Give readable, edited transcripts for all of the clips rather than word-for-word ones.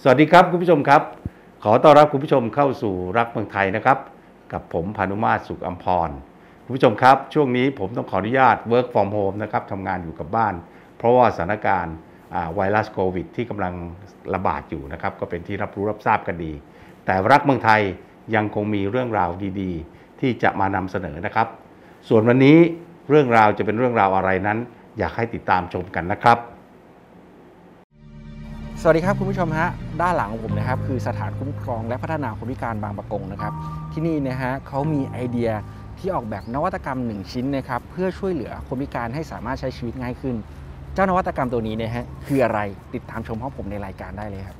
สวัสดีครับคุณผู้ชมครับขอต้อนรับคุณผู้ชมเข้าสู่รักเมืองไทยนะครับกับผมพานุมาตรสุขอัมพรคุณผู้ชมครับช่วงนี้ผมต้องขออนุญาต work from home นะครับทำงานอยู่กับบ้านเพราะว่าสถานการณ์ไวรัสโควิดที่กำลังระบาดอยู่นะครับก็เป็นที่รับรู้รับทราบกันดีแต่รักเมืองไทยยังคงมีเรื่องราวดีๆที่จะมานำเสนอนะครับส่วนวันนี้เรื่องราวจะเป็นเรื่องราวอะไรนั้นอยากให้ติดตามชมกันนะครับสวัสดีครับคุณผู้ชมฮะด้านหลังของผมนะครับคือสถานคุ้มครองและพัฒนาคนพิการบางปะกงนะครับที่นี่นะฮะเขามีไอเดียที่ออกแบบนวัตกรรม1ชิ้นนะครับเพื่อช่วยเหลือคนพิการให้สามารถใช้ชีวิตง่ายขึ้นเจ้านวัตกรรมตัวนี้นะฮะคืออะไรติดตามชมพร้อมผมในรายการได้เลยครับ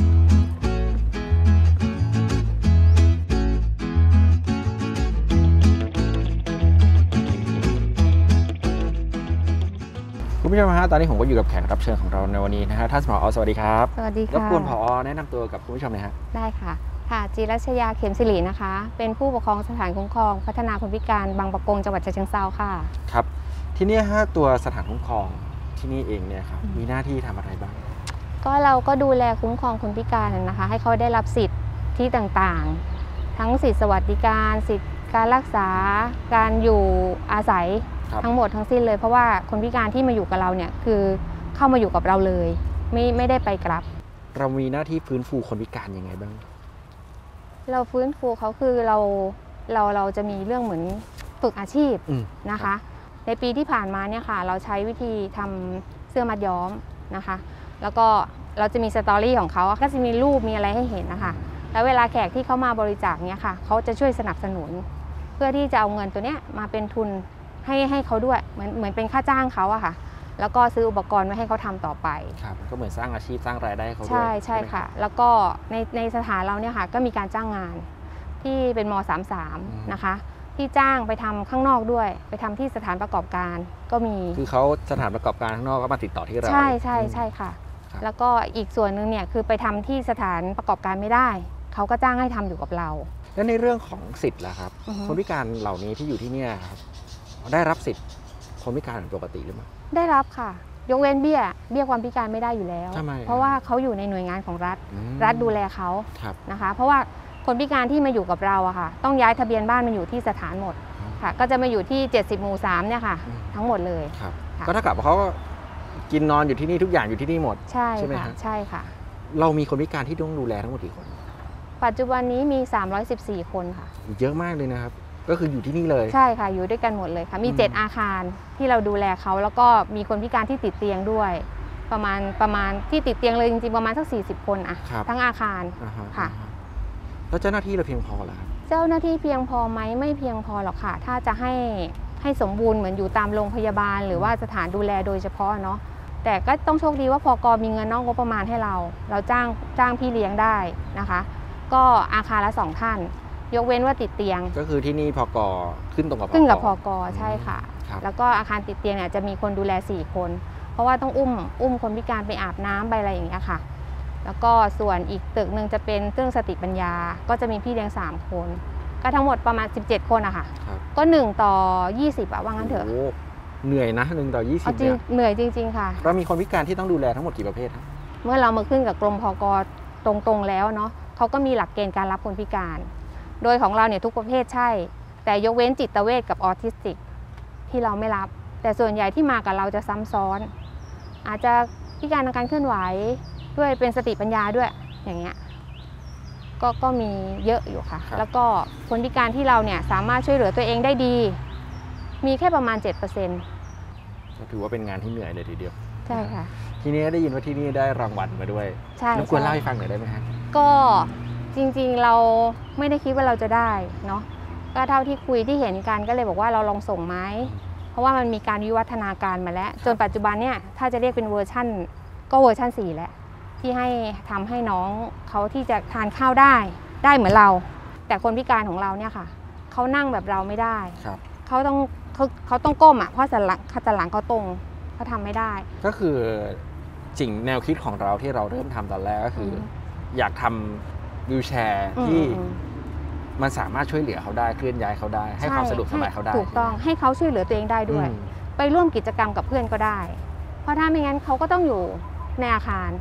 คุณผู้ชมฮะตอนนี้ผมก็อยู่กับแขกรับเชิญของเราในวันนี้นะฮะท่านผอ.สวัสดีครับสวัสดีค่ะรบกวนผอ.แนะนำตัวกับคุณผู้ชมหน่อยฮะได้ค่ะจิรัชยาเข็มศิรินะคะเป็นผู้ปกครองสถานคุ้มครองพัฒนาคนพิการบางปะกงจังหวัดฉะเชิงเทราค่ะครับที่นี่ฮะตัวสถานคุ้มครองที่นี่เองเนี่ยครับมีหน้าที่ทำอะไรบ้างก็เราก็ดูแลคุ้มครองคนพิการนะคะให้เขาได้รับสิทธิ์ที่ต่างๆทั้งสิทธิสวัสดิการสิทธิการรักษาการอยู่อาศัยทั้งหมดทั้งสิ้นเลยเพราะว่าคนพิการที่มาอยู่กับเราเนี่ยคือเข้ามาอยู่กับเราเลยไม่ได้ไปกลับเรามีหน้าที่ฟื้นฟูคนพิการยังไงบ้างเราฟื้นฟูเขาคือเราจะมีเรื่องเหมือนฝึกอาชีพนะคะในปีที่ผ่านมาเนี่ยค่ะเราใช้วิธีทำเสื้อมัดย้อมนะคะแล้วก็เราจะมีสตอรี่ของเขาก็จะมีรูปมีอะไรให้เห็นนะคะแล้วเวลาแขกที่เขามาบริจาคเนี่ยค่ะเขาจะช่วยสนับสนุนเพื่อที่จะเอาเงินตัวเนี้ยมาเป็นทุนให้เขาด้วยเหมือนเป็นค่าจ้างเขาอะค่ะแล้วก็ซื้ออุปกรณ์ไว้ให้เขาทำต่อไปครับก็เหมือนสร้างอาชีพสร้างรายได้เขาด้วยใช่ค่ะแล้วก็ในสถานเราเนี่ยค่ะก็มีการจ้างงานที่เป็นม.33นะคะที่จ้างไปทำข้างนอกด้วยไปทำที่สถานประกอบการก็มีคือเขาสถานประกอบการข้างนอกก็มาติดต่อที่เราใช่ค่ะแล้วก็อีกส่วนหนึ่งเนี่ยคือไปทำที่สถานประกอบการไม่ได้เขาก็จ้างให้ทำอยู่กับเราแล้วในเรื่องของสิทธิ์ล่ะครับคนพิการเหล่านี้ที่อยู่ที่นี่ครับได้รับสิทธิ์คนพิการปกติหรือเปล่าได้รับค่ะยกเว้นเบี้ยความพิการไม่ได้อยู่แล้วเพราะว่าเขาอยู่ในหน่วยงานของรัฐดูแลเขานะคะเพราะว่าคนพิการที่มาอยู่กับเราอะค่ะต้องย้ายทะเบียนบ้านมาอยู่ที่สถานหมดค่ะก็จะมาอยู่ที่70หมู่3เนี่ยค่ะทั้งหมดเลยก็เท่ากับเขากินนอนอยู่ที่นี่ทุกอย่างอยู่ที่นี่หมดใช่ไหมคะใช่ค่ะเรามีคนพิการที่ต้องดูแลทั้งหมดกี่คนปัจจุบันนี้มี314คนค่ะเยอะมากเลยนะครับก็คืออยู่ที่นี่เลยใช่ค่ะอยู่ด้วยกันหมดเลยค่ะมี7อาคารที่เราดูแลเขาแล้วก็มีคนพิการที่ติดเตียงด้วยประมาณที่ติดเตียงเลยจริงๆประมาณสัก40คนอะทั้งอาคารค่ะแล้วเจ้าหน้าที่เราเพียงพอหรือครับเจ้าหน้าที่เพียงพอไหมไม่เพียงพอหรอกค่ะถ้าจะให้สมบูรณ์เหมือนอยู่ตามโรงพยาบาลหรือว่าสถานดูแลโดยเฉพาะเนาะแต่ก็ต้องโชคดีว่าพก.มีเงินนอกงบประมาณให้เราจ้างพี่เลี้ยงได้นะคะก็อาคารละ2ท่านยกเว้นว่าติดเตียงก็คือที่นี่พก.ขึ้นตรงกับพก.ใช่ค่ะแล้วก็อาคารติดเตียงเนี่ยจะมีคนดูแล4คนเพราะว่าต้องอุ้มคนพิการไปอาบน้ำไปอะไรอย่างเงี้ยค่ะแล้วก็ส่วนอีกตึกหนึ่งจะเป็นเครื่องสติปัญญาก็จะมีพี่เลี้ยง3คนก็ทั้งหมดประมาณ17คนอะค่ะก็1ต่อ20อะว่างั้นเถอะเหนื่อยนะ1ต่อ20 เนี่ยเหนื่อยจริงๆค่ะเรามีคนพิการที่ต้องดูแลทั้งหมดกี่ประเภทครับเมื่อเรามาขึ้นกับกรมพก.ตรงๆแล้วเนาะเขาก็มีหลักเกณฑ์การรับคนพิการโดยของเราเนี่ยทุกประเภทใช่แต่ยกเว้นจิตเวชกับออทิสติกที่เราไม่รับแต่ส่วนใหญ่ที่มากับเราจะซ้ำซ้อนอาจจะพิการทางการเคลื่อนไหวด้วยเป็นสติปัญญาด้วยอย่างเงี้ยก็มีเยอะอยู่ค่ะแล้วก็คนพิการที่เราเนี่ยสามารถช่วยเหลือตัวเองได้ดีมีแค่ประมาณ 7% ก็ถือว่าเป็นงานที่เหนื่อยเลยทีเดียวใช่ค่ะทีนี้ได้ยินว่าที่นี่ได้รางวัลมาด้วยใช่ควรเล่าให้ฟังหน่อยได้ไหมฮะก็จริงๆเราไม่ได้คิดว่าเราจะได้เนาะก็เท่าที่คุยที่เห็นกันก็เลยบอกว่าเราลองส่งไหมเพราะว่ามันมีการวิวัฒนาการมาแล้วจนปัจจุบันเนี่ยถ้าจะเรียกเป็นเวอร์ชั่นก็เวอร์ชั่น4แล้วที่ให้ทำให้น้องเขาที่จะทานข้าวได้เหมือนเราแต่คนพิการของเราเนี่ยค่ะเขานั่งแบบเราไม่ได้เขาต้องก้มอ่ะเพราะสันหลังเขาตรงเขาทำไม่ได้ก็คือสิ่งแนวคิดของเราที่เราเริ่มทำตอนแรกก็คืออยากทำวีลแชร์ที่มันสามารถช่วยเหลือเขาได้เคลื่อนย้ายเขาได้ให้ความสะดวกสบายเขาได้ถูกต้องให้เขาช่วยเหลือตัวเองได้ด้วยไปร่วมกิจกรรมกับเพื่อนก็ได้เพราะถ้าไม่งั้นเขาก็ต้องอยู่ในอาคาร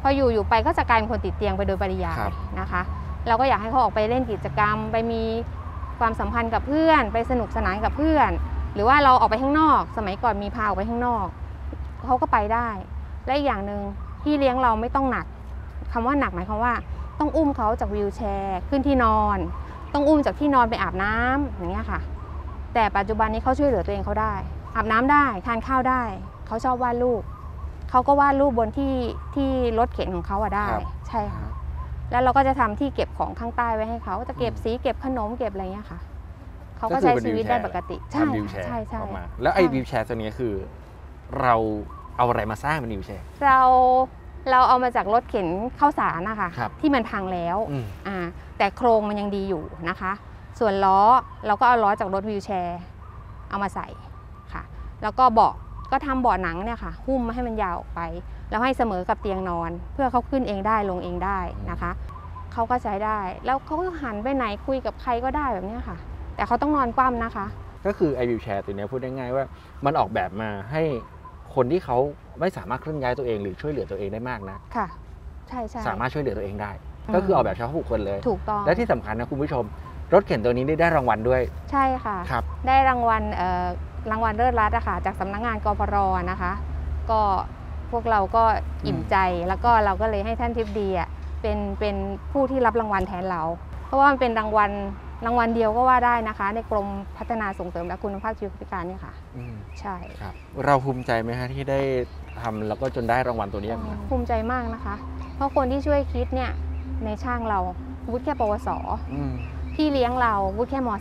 พออยู่ไปก็จะกลายเป็นคนติดเตียงไปโดยปริยายนะคะเราก็อยากให้เขาออกไปเล่นกิจกรรมไปมีความสัมพันธ์กับเพื่อนไปสนุกสนานกับเพื่อนหรือว่าเราออกไปข้างนอกสมัยก่อนมีพาออกไปข้างนอกเขาก็ไปได้และอีกอย่างหนึ่งพี่เลี้ยงเราไม่ต้องหนักคำว่าหนักหมายความว่าต้องอุ้มเขาจากวีลแชร์ขึ้นที่นอนต้องอุ้มจากที่นอนไปอาบน้ำอย่างเงี้ยค่ะแต่ปัจจุบันนี้เขาช่วยเหลือตัวเองเขาได้อาบน้ำได้ทานข้าวได้เขาชอบวาดรูปเขาก็วาดรูปบนที่รถเข็นของเขาได้ใช่ค่ะแล้วเราก็จะทำที่เก็บของข้างใต้ไว้ให้เขาจะเก็บสีเก็บขนมเก็บอะไรเงี้ยค่ะเขาก็ใช้ชีวิตได้ปกติใช่ใช่ใช่แล้วไอ้วีลแชร์ตัวนี้คือเราเอาอะไรมาสร้างเป็นวีลแชร์เราเอามาจากรถเข็นข้าวสารนะคะที่มันพังแล้วแต่โครงมันยังดีอยู่นะคะส่วนล้อเราก็เอาล้อจากรถวีลแชร์เอามาใส่ค่ะแล้วก็เบาะก็ทำเบาะหนังเนี่ยค่ะหุ้มให้มันยาวออกไปแล้วให้เสมอกับเตียงนอนเพื่อเขาขึ้นเองได้ลงเองได้นะคะเขาก็ใช้ได้แล้วเขาก็หันไปไหนคุยกับใครก็ได้แบบนี้ค่ะแต่เขาต้องนอนคว่ำนะคะก็คือไอวีลแชร์ตัวนี้พูดง่ายๆว่ามันออกแบบมาให้คนที่เขาไม่สามารถเคลื่อนย้ายตัวเองหรือช่วยเหลือตัวเองได้มากนะค่ะใช่สามารถช่วยเหลือตัวเองได้ก็คือออกแบบเฉพาะบุคคลเลยถูกต้องและที่สำคัญนะคุณผู้ชมรถเข็นตัวนี้ได้รางวัลด้วยใช่ค่ะได้รางวัลเลิศรัตน์อะค่ะจากสำนักงานกพรนะคะก็พวกเราก็อิ่มใจแล้วก็เราก็เลยให้ท่านทิพย์ดีเป็นผู้ที่รับรางวัลแทนเราเพราะว่ามันเป็นรางวัลเดียวก็ว่าได้นะคะในกรมพัฒนาส่งเสริมและคุณภาพชีวิตผู้พิการเนี่ยค่ะใช่ครับเราภูมิใจไหมฮะที่ได้ทำแล้วก็จนได้รางวัลตัวนี้ภูมิใจมากนะคะเพราะคนที่ช่วยคิดเนี่ยในช่างเราวุฒิแค่ปวสพี่เลี้ยงเราวุฒิแค่ม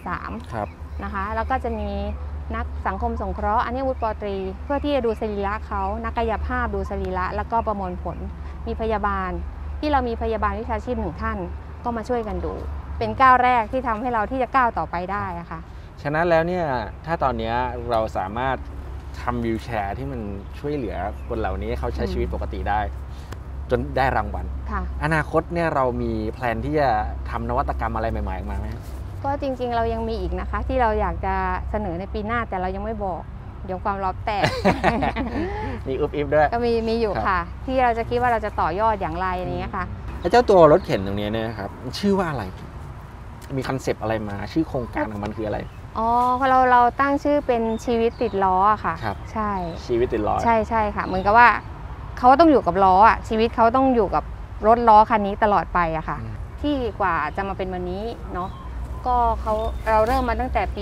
.3 นะคะแล้วก็จะมีนักสังคมสงเคราะห์อันนี้วุฒิป.ตรีเพื่อที่จะดูสรีระเขานักกายภาพดูสรีระแล้วก็ประมวลผลมีพยาบาลที่เรามีพยาบาลวิชาชีพ1ท่านก็มาช่วยกันดูเป็นก้าวแรกที่ทำให้เราที่จะก้าวต่อไปได้ค่ะฉะนั้นแล้วเนี่ยถ้าตอนนี้เราสามารถทำวีลแชร์ที่มันช่วยเหลือคนเหล่านี้เขาใช้ชีวิตปกติได้จนได้รางวัลอนาคตเนี่ยเรามีแพลนที่จะทำนวัตกรรมอะไรใหม่ๆมาไหมก็จริงๆเรายังมีอีกนะคะที่เราอยากจะเสนอในปีหน้าแต่เรายังไม่บอกเดี๋ยวความลับแตกมีอุบอิบด้วยก็มีอยู่ค่ะที่เราจะคิดว่าเราจะต่อยอดอย่างไรนี้ค่ะเจ้าตัวรถเข็นตรงนี้เนี่ยครับชื่อว่าอะไรมีคอนเซปต์อะไรมาชื่อโครงการของมันคืออะไรอ๋อเราตั้งชื่อเป็นชีวิตติดล้อค่ะใช่ชีวิตติดล้อใช่ค่ะเหมือนกับว่าเขาต้องอยู่กับล้อชีวิตเขาต้องอยู่กับรถล้อคันนี้ตลอดไปอะค่ะที่กว่าจะมาเป็นวันนี้เนาะก็เราเริ่มมาตั้งแต่ปี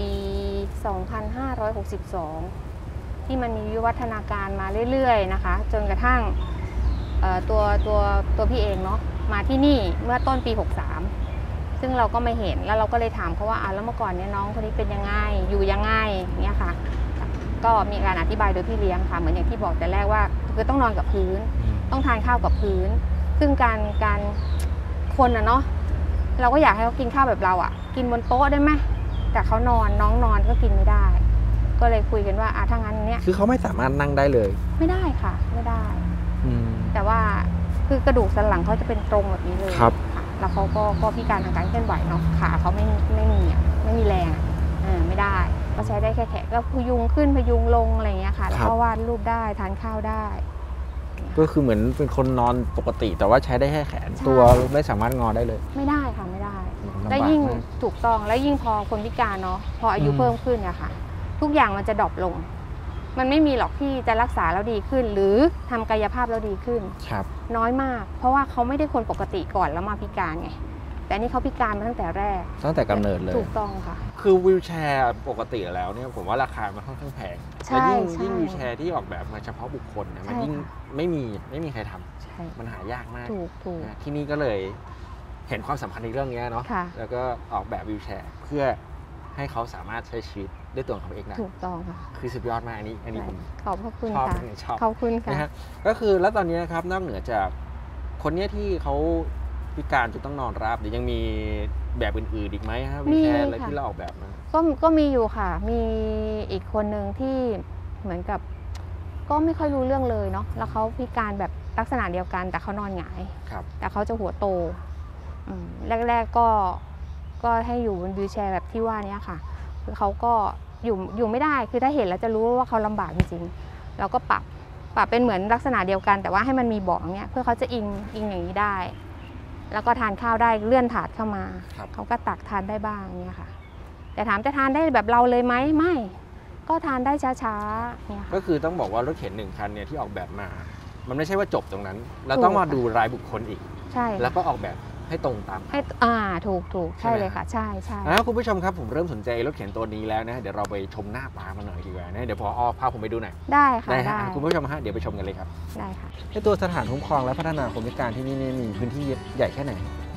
2562 ที่มันมีวิวัฒนาการมาเรื่อยๆนะคะจนกระทั่งตัวพี่เองเนาะมาที่นี่เมื่อต้นปี 63ซึ่งเราก็ไม่เห็นแล้วเราก็เลยถามเขาว่าแล้วเมื่อก่อนเนี่ยน้องคนนี้เป็นยังไงอยู่ยังไงเนี่ยค่ะก็มีการอธิบายโดยพี่เลี้ยงค่ะเหมือนอย่างที่บอกแต่แรกว่าคือต้องนอนกับพื้นต้องทานข้าวกับพื้นซึ่งการคนเนาะเราก็อยากให้เขากินข้าวแบบเรากินบนโต๊ะได้ไหมแต่เขาน้องนอนก็กินไม่ได้ก็เลยคุยกันว่าถ้างั้นเนี่ยคือเขาไม่สามารถนั่งได้เลยไม่ได้ค่ะไม่ได้แต่ว่าคือกระดูกสันหลังเขาจะเป็นตรงแบบนี้เลยครับแล้วเขาก็พิการทางการเคลื่อนไหวเนาะขาเขาไม่มีแรงไม่ได้ก็ใช้ได้แค่แขนก็พยุงขึ้นพยุงลงอะไรอย่างเงี้ยค่ะแล้วก็วาดรูปได้ทานข้าวได้ก็คือเหมือนเป็นคนนอนปกติแต่ว่าใช้ได้แค่แขนตัวไม่สามารถงอได้เลยไม่ได้ค่ะไม่ได้และยิ่งถูกต้องและยิ่งพอคนพิการเนาะพออายุเพิ่มขึ้นเนี่ยค่ะทุกอย่างมันจะดรอปลงมันไม่มีหรอกที่จะรักษาแล้วดีขึ้นหรือทำกายภาพแล้วดีขึ้นน้อยมากเพราะว่าเขาไม่ได้คนปกติก่อนแล้วมาพิการไงแต่นี่เขาพิการมาตั้งแต่แรกตั้งแต่กำเนิดเลยถูกต้องค่ะคือวีลแชร์ปกติแล้วเนี่ยผมว่าราคามันค่อนข้างแพงและยิ่งวีลแชร์ที่ออกแบบมาเฉพาะบุคคลเนี่ยมันยิ่งไม่มีใครทำมันหายากมากที่นี่ก็เลยเห็นความสำคัญในเรื่องนี้เนาะแล้วก็ออกแบบวีลแชร์เพื่อให้เขาสามารถใช้ชีวิตด้วยตัวเขาเองได้ถูกต้องค่ะคือสุดยอดมากอันนี้ผมขอบคุณค่ะขอบคุณค่ะก็คือแล้วตอนนี้นะครับนอกเหนือจากคนนี้ที่เขาพิการจนต้องนอนราบหรือยังมีแบบอื่นๆอีกไหมครับวีลแชร์อะไรที่เราออกแบบมาก็มีอยู่ค่ะมีอีกคนหนึ่งที่เหมือนกับก็ไม่ค่อยรู้เรื่องเลยเนาะแล้วเขาพิการแบบลักษณะเดียวกันแต่เขานอนหงายแต่เขาจะหัวโตแรกๆก็ให้อยู่บนวีลแชร์แบบที่ว่านี้ค่ะคือเขาก็อยู่ไม่ได้คือถ้าเห็นแล้วจะรู้ว่าเขาลำบากจริงๆเราก็ปรับปรับเป็นเหมือนลักษณะเดียวกันแต่ว่าให้มันมีเบาะอย่างเงี้ยเพื่อเขาจะอิงอย่างนี้ได้ แล้วก็ทานข้าวได้เลื่อนถาดเข้ามาเขาก็ตักทานได้บ้างเงี้ยค่ะแต่ถามจะทานได้แบบเราเลยไหมไม่ก็ทานได้ช้าๆเนี่ยค่ะก็คือต้องบอกว่ารถเข็น1 คันเนี่ยที่ออกแบบมามันไม่ใช่ว่าจบตรงนั้นเราต้องมาดูรายบุคคลอีกใช่แล้วก็ออกแบบให้ตรงตามให้ถูกใช่เลยค่ะใช่แล้วคุณผู้ชมครับผมเริ่มสนใจรถเข็นตัวนี้แล้วนะเดี๋ยวเราไปชมหน้าตามันหน่อยดีกว่านะเดี๋ยวพอพาผมไปดูหน่อยได้ค่ะได้คุณผู้ชมฮะเดี๋ยวไปชมกันเลยครับได้ค่ะในตัวสถานคุ้มครองและพัฒนาคนพิการที่นี่มีพื้นที่ใหญ่แค่ไหน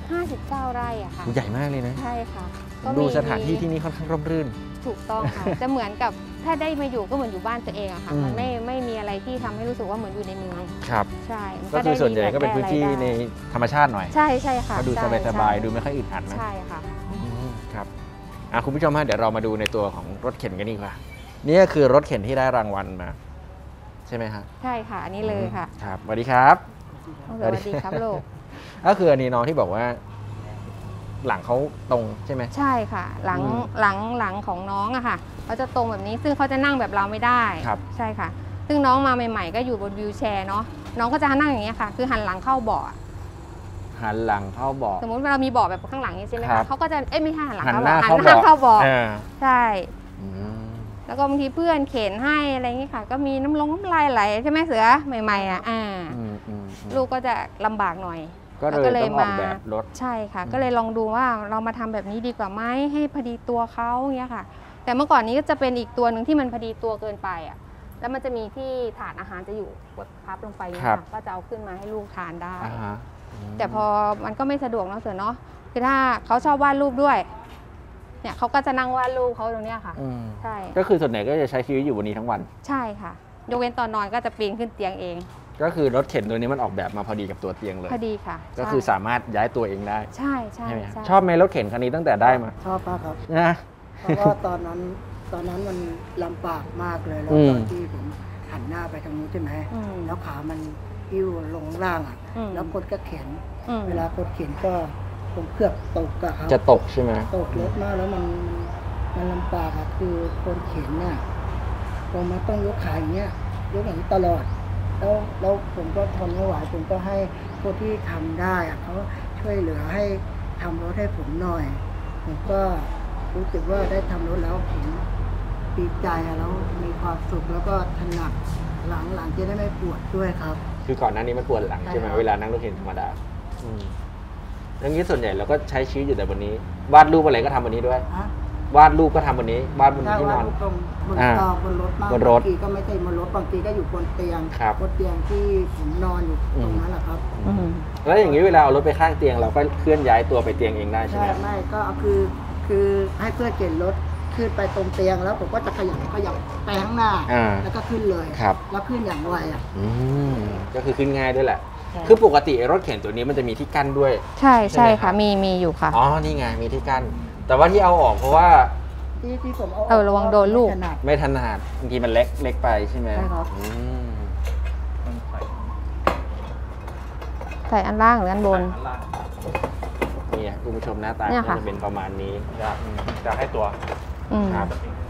59 ไร่อะค่ะใหญ่มากเลยนะใช่ค่ะดูสถานที่ที่นี่ค่อนข้างร่มรื่นถูกต้องค่ะจะเหมือนกับถ้าได้มาอยู่ก็เหมือนอยู่บ้านตัวเองอะค่ะมันไม่มีอะไรที่ทำให้รู้สึกว่าเหมือนอยู่ในเมืองครับใช่ก็คือส่วนใหญ่ก็เป็นพื้นที่ในธรรมชาติหน่อยใช่ค่ะก็ดูสบายๆดูไม่ค่อยอึดอัดนะใช่ค่ะครับคุณผู้ชมฮะเดี๋ยวเรามาดูในตัวของรถเข็นกันดีกว่านี่ก็คือรถเข็นที่ได้รางวัลมาใช่ไหมฮะใช่ค่ะอันนี้เลยค่ะครับสวัสดีครับสวัสดีครับลูกก็คืออันนี้น้องที่บอกว่าหลังเขาตรงใช่ไหมใช่ค่ะหลังของน้องอะค่ะเขาจะตรงแบบนี้ซึ่งเขาจะนั่งแบบเราไม่ได้ใช่ค่ะซึ่งน้องมาใหม่ๆก็อยู่บนวีลแชร์เนาะน้องก็จะนั่งอย่างเงี้ยค่ะคือหันหลังเข้าเบาะหันหลังเข้าเบาะสมมติเวลามีเบาะแบบข้างหลังนี้ใช่ไหมคะเขาก็จะไม่ใช่หันหลังเข้าเบาะหันหน้าเข้าเบาะใช่แล้วก็บางทีเพื่อนเข็นให้อะไรอย่างเงี้ยค่ะก็มีน้ำลายไหลใช่ไหมเสือใหม่ๆอ่ะลูกก็จะลำบากหน่อยก็เลยต้องออกแบบรถใช่ค่ะก็เลยลองดูว่าเรามาทำแบบนี้ดีกว่าไหมให้พอดีตัวเขาเงี้ยค่ะแต่เมื่อก่อนนี้ก็จะเป็นอีกตัวหนึ่งที่มันพอดีตัวเกินไปอ่ะแล้วมันจะมีที่ถาดอาหารจะอยู่กดพับลงไปเนี่ยค่ะก็จะเอาขึ้นมาให้ลูกทานได้แต่พอมันก็ไม่สะดวกเนาะเสือเนาะคือถ้าเขาชอบวาดรูปด้วยเนี่ยเขาก็จะนั่งวาดรูปเขาตรงเนี้ยค่ะใช่ก็คือส่วนใหญ่ก็จะใช้ชีวิตอยู่บนนี้ทั้งวันใช่ค่ะยกเว้นตอนนอนก็จะปีนขึ้นเตียงเองก็คือรถเข็นตัวนี้มันออกแบบมาพอดีกับตัวเตียงเลยพอดีค่ะก็คือสามารถย้ายตัวเองได้ใช่ชอบไหมรถเข็นคันนี้ตั้งแต่ได้มาชอบมากครับนะเพราะว่าตอนนั้นมันลำบากมากเลยแล้วตอนที่ผมหันหน้าไปทางนู้นใช่ไหมแล้วขามันยิ้วลงล่างอ่ะแล้วคนก็เข็นเวลาคนเข็นก็ผมเกือบตกอะครับจะตกใช่ไหมตกรถมากแล้วมันลำบากอะคือคนเข็นเนี่ยผมมันต้องยกขาอย่างเงี้ยยกอย่างนี้ตลอดแล้วผมก็ทนไม่ไหวผมก็ให้ผู้ที่ทำได้เขาช่วยเหลือให้ทำรถให้ผมหน่อยผมก็รู้สึกว่าได้ทำรถแล้วผมดีใจแล้วมีความสุขแล้วก็ถนัดหลังจะได้ไม่ปวดด้วยครับคือก่อนหน้านี้มันปวดหลังใช่ไหมเวลานั่งรถเข็นธรรมดาอย่างนี้ส่วนใหญ่เราก็ใช้ชีวิตอยู่แต่บนนี้วาดรูปอะไรก็ทำบนนี้ด้วยวาดรูปก็ทำบนนี้วาดบนที่นอนบนรถบางทีก็ไม่ใช่บนรถบางทีก็อยู่บนเตียงบนเตียงที่ผมนอนอยู่ตรงนั้นแหละครับแล้วอย่างนี้เวลาเอารถไปข้างเตียงเราก็เคลื่อนย้ายตัวไปเตียงเองได้ใช่ไหมไม่ก็คือให้เพื่อนเข็นรถขึ้นไปตรงเตียงแล้วผมก็จะขยับไปข้างหน้าแล้วก็ขึ้นเลยแล้วขึ้นอย่างไวอ่ะก็คือขึ้นง่ายด้วยแหละคือปกติรถเข็นตัวนี้มันจะมีที่กั้นด้วยใช่ค่ะมีอยู่ค่ะอ๋อนี่ไงมีที่กั้นแต่ว่าที่เอาออกเพราะว่าที่ผมเอาระวังโดนลูกไม่ถนัดบางทีมันเล็กไปใช่ไหมใช่ครับใส่อันล่างหรืออันบนนี่คุณผู้ชมหน้าตาจะเป็นประมาณนี้จะให้ตัวครับ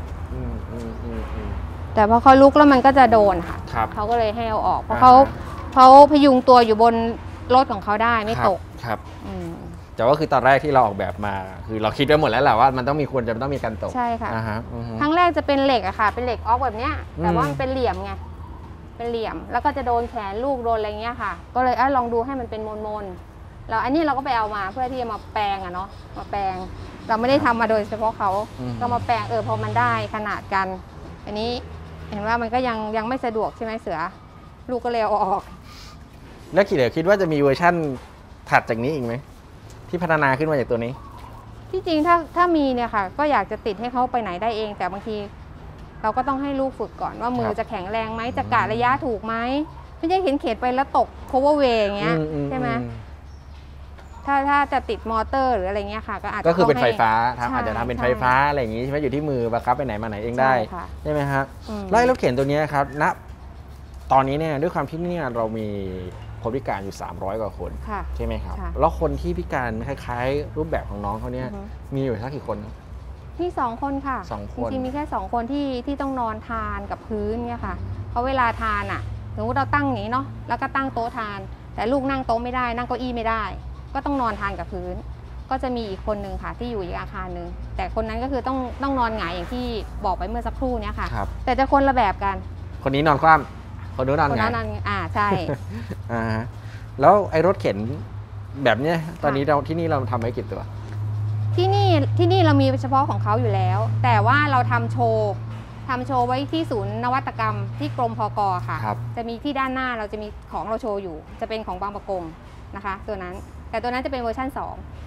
แต่พอเขาลุกแล้วมันก็จะโดนค่ะเขาก็เลยให้เอาออกเพราะเขาพยุงตัวอยู่บนรถของเขาได้ไม่ตกครับแต่ว่าคือตอนแรกที่เราออกแบบมาคือเราคิดไว้หมดแล้วแหละว่ามันต้องมีการตกใช่ค่ะครั้งแรกจะเป็นเหล็กอะค่ะเป็นเหล็กออกแบบเนี้ยแต่ว่ามันเป็นเหลี่ยมไงเป็นเหลี่ยมแล้วก็จะโดนแขนลูกโดนอะไรเงี้ยค่ะก็เลยลองดูให้มันเป็นมนแล้วอันนี้เราก็ไปเอามาเพื่อที่จะมาแปลงอะเนาะมาแปลงเราไม่ได้ทำมาโดยเฉพาะเขาก็มาแปลงพอมันได้ขนาดกันอันนี้เห็นว่ามันก็ยังไม่สะดวกใช่ไหมเสือลูกก็เลยเอาออกแล้วคิดว่าจะมีเวอร์ชั่นถัดจากนี้อีกไหมที่พัฒนาขึ้นมาจากตัวนี้ที่จริงถ้ามีเนี่ยค่ะก็อยากจะติดให้เขาไปไหนได้เองแต่บางทีเราก็ต้องให้ลูกฝึกก่อนว่ามือจะแข็งแรงไหมจะกะระยะถูกไหมไม่ใช่เข็นไปแล้วตก cover way อย่างเงี้ยใช่ไหมถ้าจะติดมอเตอร์หรืออะไรเงี้ยค่ะก็อาจจะก็คือเป็นไฟฟ้าอาจจะทำเป็นไฟฟ้าอะไรอย่างงี้ใช่ไหมอยู่ที่มือบังคับไปไหนมาไหนเองได้ใช่ไหมครับไล่รถเข็นตัวนี้ครับณตอนนี้เนี่ยด้วยความที่เนี่ยเรามีคนพิการอยู่300 กว่าคนใช่ไหมครับแล้วคนที่พิการคล้ายๆรูปแบบของน้องเขาเนี่ยมีอยู่สักกี่คนมี2 คนค่ะจริงๆมีแค่2 คนที่ต้องนอนทานกับพื้นเนี่ยค่ะเพราะเวลาทานอ่ะสมมติเราตั้งอย่างนี้เนาะแล้วก็ตั้งโต๊ะทานแต่ลูกนั่งโต๊ะไม่ได้นั่งเก้าอี้ไม่ได้ก็ต้องนอนทานกับพื้นก็จะมีอีกคนนึงค่ะที่อยู่อีกอาคารนึงแต่คนนั้นก็คือต้องนอนหงายอย่างที่บอกไปเมื่อสักครู่เนี้ยค่ะแต่จะคนละแบบกันคนนี้นอนคว่ำคนนู้นนอนหงายใช่แล้วไอ้รถเข็นแบบเนี้ยตอนนี้เราที่นี่เราทำไว้กี่ตัวที่นี่เรามีเฉพาะของเขาอยู่แล้วแต่ว่าเราทำโชว์ไว้ที่ศูนย์นวัตกรรมที่กรมพก.ค่ะจะมีที่ด้านหน้าเราจะมีของเราโชว์อยู่จะเป็นของบางประกงนะคะตัวนั้นแต่ตัวนั้นจะเป็นเวอร์ชัน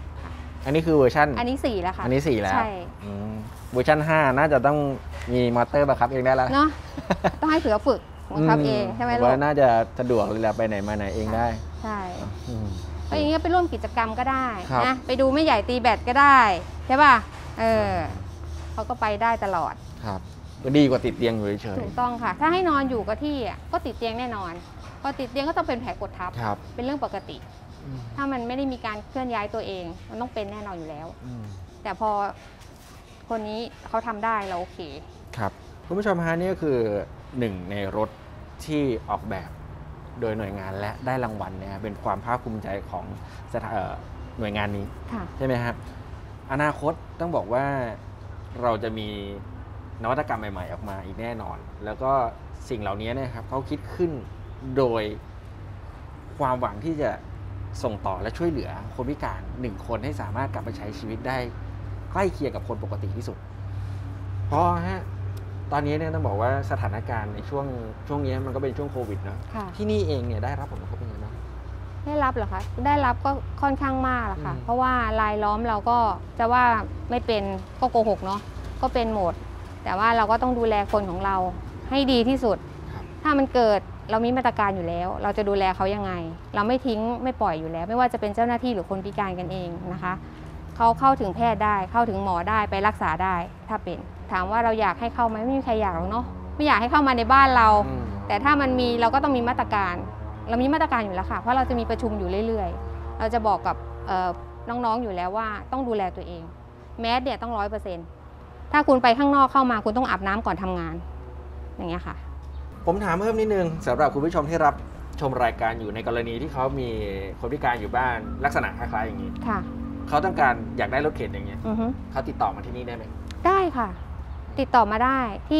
2 อันนี้คือเวอร์ชันอันนี้4แล้วค่ะอันนี้4แล้วใช่เวอร์ชัน5น่าจะต้องมีมอเตอร์บังคับเองได้แล้วเนาะต้องให้เสือฝึกบังคับเองใช่ไหมลูกน่าจะสะดวกเลยแหละไปไหนมาไหนเองได้ใช่ก็อย่างเงี้ยไปร่วมกิจกรรมก็ได้นะไปดูไม่ใหญ่ตีแบดก็ได้ใช่ป่ะเขาก็ไปได้ตลอดครับก็ดีกว่าติดเตียงอยู่เฉยถูกต้องค่ะถ้าให้นอนอยู่กับที่ก็ติดเตียงแน่นอนพอติดเตียงก็ต้องเป็นแผลกดทับเป็นเรื่องปกติถ้ามันไม่ได้มีการเคลื่อนย้ายตัวเองมันต้องเป็นแน่นอนอยู่แล้วแต่พอคนนี้เขาทำได้เราโอเคครับคุณผู้ชมฮะนี่ก็คือหนึ่งในรถที่ออกแบบโดยหน่วยงานและได้รางวัลเนี่ยเป็นความภาคภูมิใจของหน่วยงานนี้ใช่ไหมครับอนาคตต้องบอกว่าเราจะมีนวัตกรรมใหม่ๆออกมาอีกแน่นอนแล้วก็สิ่งเหล่านี้นะครับเขาคิดขึ้นโดยความหวังที่จะส่งต่อและช่วยเหลือคนพิการ1คนให้สามารถกลับไปใช้ชีวิตได้ใกล้เคียงกับคนปกติที่สุดเพราะฮะตอนนี้เนี่ยต้องบอกว่าสถานการณ์ในช่วงนี้มันก็เป็นช่วงโควิดนะที่นี่เองเนี่ยได้รับผลกระทบเป็นยังไงบ้างได้รับเหรอคะได้รับก็ค่อนข้างมากละค่ะเพราะว่ารายล้อมเราก็จะว่าไม่เป็นก็โกหกเนาะก็เป็นหมดแต่ว่าเราก็ต้องดูแลคนของเราให้ดีที่สุดถ้ามันเกิดเรามีมาตรการอยู่แล้วเราจะดูแลเขายังไงเราไม่ทิ้งไม่ปล่อยอยู่แล้วไม่ว่าจะเป็นเจ้าหน้าที่หรือคนพิการกันเองนะคะเขาเข้าถึงแพทย์ได้เข้าถึงหมอได้ไปรักษาได้ถ้าเป็นถามว่าเราอยากให้เข้าไหมไม่มีใครอยากหรอกเนาะไม่อยากให้เข้ามาในบ้านเราแต่ถ้ามันมีเราก็ต้องมีมาตรการเรามีมาตรการอยู่แล้วค่ะเพราะเราจะมีประชุมอยู่เรื่อยๆเราจะบอกกับน้องๆอยู่แล้วว่าต้องดูแลตัวเองแมสเนี่ยต้อง100%ถ้าคุณไปข้างนอกเข้ามาคุณต้องอาบน้ำก่อนทำงานอย่างเงี้ยค่ะผมถามเพิ่มนิดนึงสำหรับคุณผู้ชมที่รับชมรายการอยู่ในกรณีที่เขามีคนพิการอยู่บ้านลักษณะคล้ายๆอย่างนี้เขาต้องการอยากได้รถเข็นอย่างเงี้ยเขาติดต่อมาที่นี่ได้ไหมได้ค่ะติดต่อมาได้ที่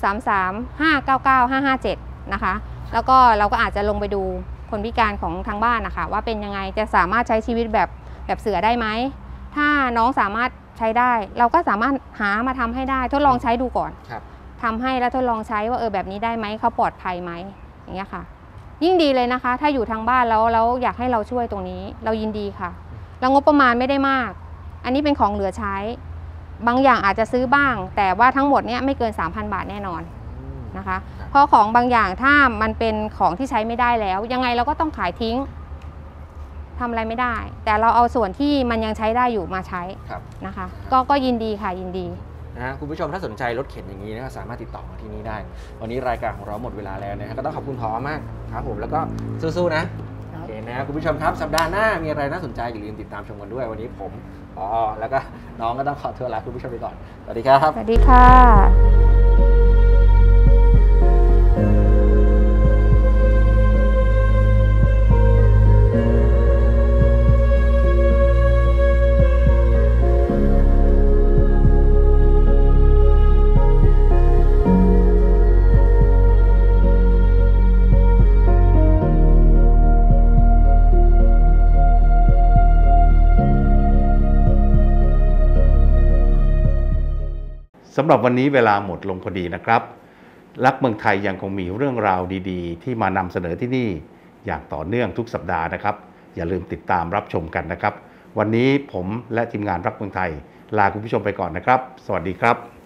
033-599-557นะคะแล้วก็เราก็อาจจะลงไปดูคนพิการของทางบ้านนะคะว่าเป็นยังไงจะสามารถใช้ชีวิตแบบเสือได้ไหมถ้าน้องสามารถใช้ได้เราก็สามารถหามาทำให้ได้ทดลองใช้ดูก่อนทำให้แล้วทดลองใช้ว่าแบบนี้ได้ไหมเขาปลอดภัยไหมอย่างเงี้ยค่ะยิ่งดีเลยนะคะถ้าอยู่ทางบ้านแล้วอยากให้เราช่วยตรงนี้เรายินดีค่ะแล้วงบประมาณไม่ได้มากอันนี้เป็นของเหลือใช้บางอย่างอาจจะซื้อบ้างแต่ว่าทั้งหมดเนี้ยไม่เกิน 3,000 บาทแน่นอนนะคะเพราะของบางอย่างถ้ามันเป็นของที่ใช้ไม่ได้แล้วยังไงเราก็ต้องขายทิ้งทำอะไรไม่ได้แต่เราเอาส่วนที่มันยังใช้ได้อยู่มาใช้นะคะก็ยินดีค่ะยินดีนะคุณผู้ชมถ้าสนใจรถเข็นอย่างนี้นะครับสามารถติดต่อมาที่นี่ได้วันนี้รายการของเราหมดเวลาแล้วนะครับก็ต้องขอบคุณพอมากครับผมแล้วก็สู้ๆนะโอเคนะคุณผู้ชมครับสัปดาห์หน้ามีอะไรน่าสนใจอย่าลืมติดตามชมกันด้วยวันนี้ผมแล้วก็น้องก็ต้องขอตัวลาคุณผู้ชมไปก่อนสวัสดีครับสวัสดีค่ะสำหรับวันนี้เวลาหมดลงพอดีนะครับรักเมืองไทยยังคงมีเรื่องราวดีๆที่มานำเสนอที่นี่อย่างต่อเนื่องทุกสัปดาห์นะครับอย่าลืมติดตามรับชมกันนะครับวันนี้ผมและทีมงานรักเมืองไทยลาคุณผู้ชมไปก่อนนะครับสวัสดีครับ